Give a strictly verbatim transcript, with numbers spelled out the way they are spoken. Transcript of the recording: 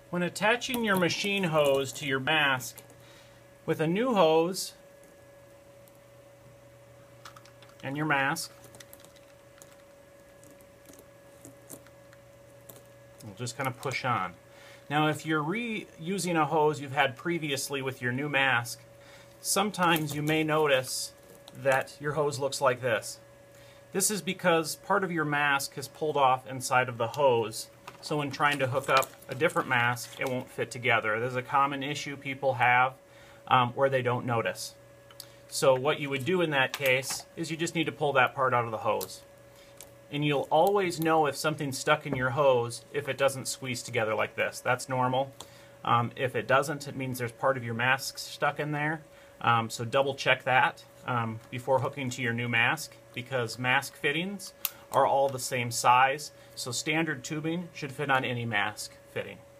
When attaching your machine hose to your mask, with a new hose and your mask, we'll just kind of push on. Now if you're reusing a hose you've had previously with your new mask, sometimes you may notice that your hose looks like this. This is because part of your mask is pulled off inside of the hose, so when trying to hook up a different mask, it won't fit together. There's a common issue people have um, where they don't notice. So what you would do in that case is you just need to pull that part out of the hose. And you'll always know if something's stuck in your hose if it doesn't squeeze together like this. That's normal. Um, if it doesn't, it means there's part of your mask stuck in there. Um, so double check that um, before hooking to your new mask, because mask fittings are all the same size. So standard tubing should fit on any mask fitting.